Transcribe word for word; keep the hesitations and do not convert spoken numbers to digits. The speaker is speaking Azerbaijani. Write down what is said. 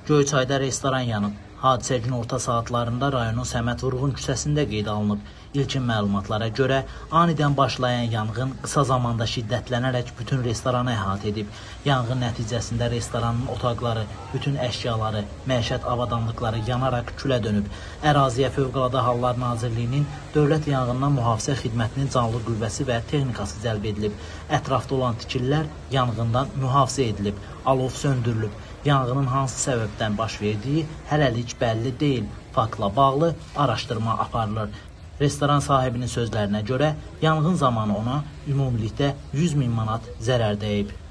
Göyçayda restoran yanıb. Hadisə gün orta saatlarında rayonun Səməd Vurğun küçəsində qeydə alınıb. İlkin məlumatlara görə anidən başlayan yanğın qısa zamanda şiddətlənərək bütün restoranı əhatə edib. Yanğın nəticəsində restoranın otaqları, bütün əşyaları, məişət avadanlıqları yanaraq külə dönüb. Əraziyə Fövqəladə Hallar Nazirliyinin Dövlət Yanğından Mühafizə Xidmətinin canlı qüvvəsi və texnikası cəlb edilib. Ətrafda olan tikililər yanğından mühafizə edilib, alov söndürülüb. Yanğının hansı səbəbdən baş verdiyi hələlik bəlli deyil. Faktla bağlı araşdırma aparılır. Restoran sahibinin sözlərinə görə yanğın zamanı ona ümumilikdə yüz min manat zərər dəyib.